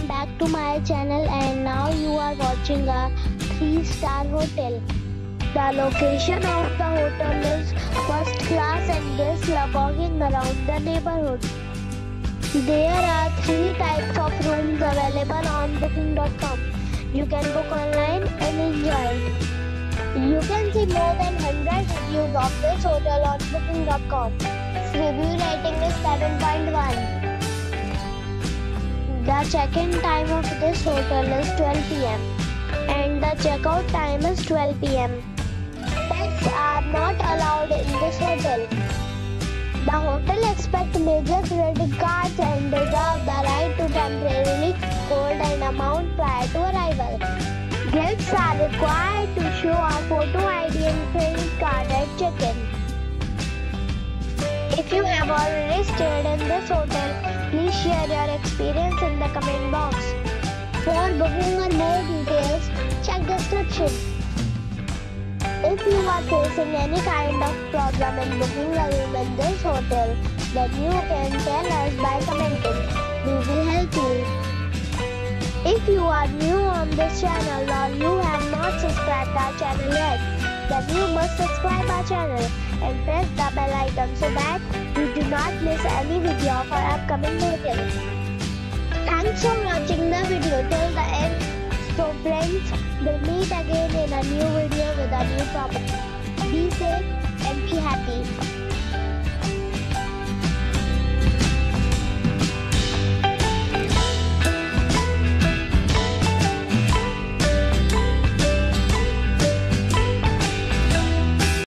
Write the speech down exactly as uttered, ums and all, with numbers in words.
back to my channel, and now you are watching a three star hotel. The location of the hotel is first class and guests love walking around the neighborhood. There are three types of rooms available on booking dot com. You can book online and enjoy it. You can see more than one hundred reviews of this hotel on booking dot com. Its review rating is seven point one. The check-in time of this hotel is twelve p m and the check-out time is twelve p m Pets are not allowed in this hotel. The hotel accepts major credit cards and reserves the right to temporarily hold an amount prior to arrival. Guests are required to show a photo I D and credit card at check-in. If you have already stayed in this hotel, please share your experience in the comment box. For booking or more details, check description. If you are facing any kind of problem in booking a room in this hotel, then you can tell us by commenting. We will help you. If you are new on this channel or you have not subscribed our channel yet, then you must subscribe our channel and press the bell icon so that you do not miss any video of our upcoming hotels. Thanks for watching the video till the end. So friends, we'll meet again in a new video with a new property. Be safe and be happy.